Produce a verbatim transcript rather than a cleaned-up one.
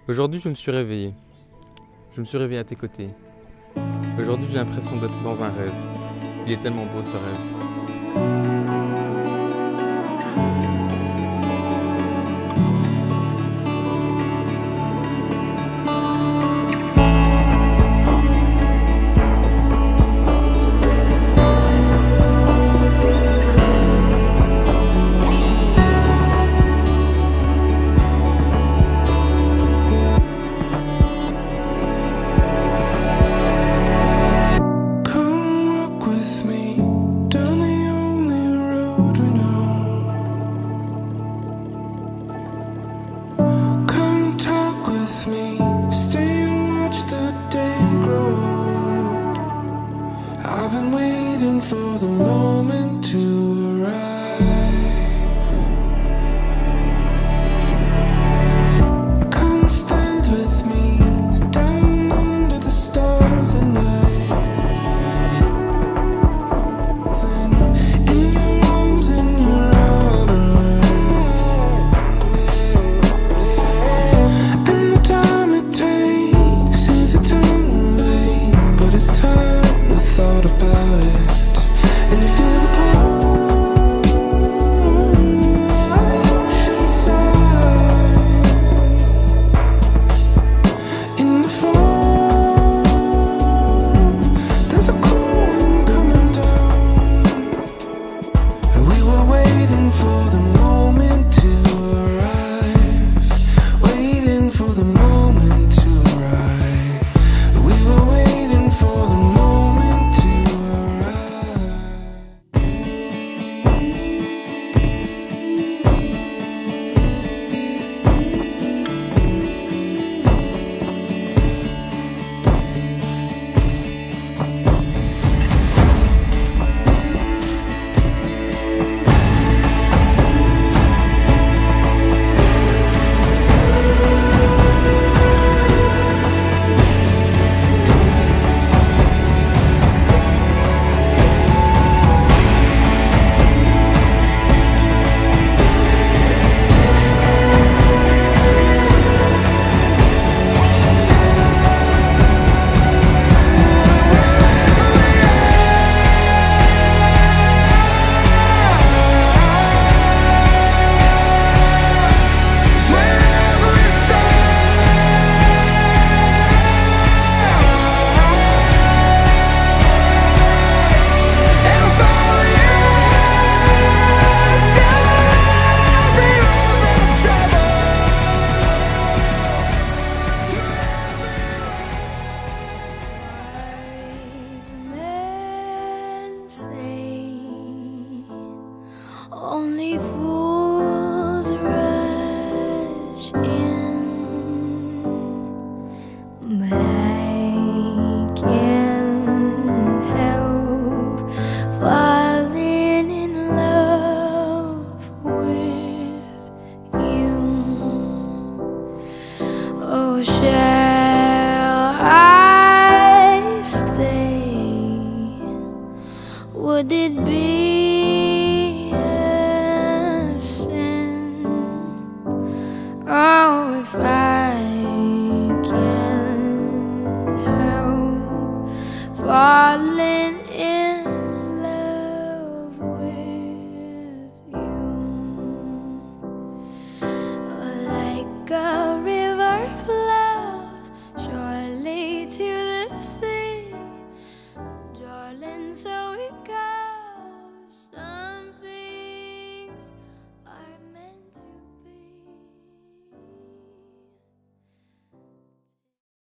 Aujourd'hui, je me suis réveillé. Je me suis réveillé à tes côtés. Aujourd'hui, j'ai l'impression d'être dans un rêve. Il est tellement beau ce rêve. I've been waiting for the moment to arrive. Come stand with me down under the stars at night. Then in your arms, in your armor, and the time it takes is eternal away, but it's time we thought about it. And you feel the pull inside. In the fall, there's a cool wind coming down, and we were waiting for the moment to arrive. Waiting for the moment to arrive. We were waiting for the moment. Only fools rush in, but I can't help falling in love with you. Oh, shall I stay? Would it be oh, if I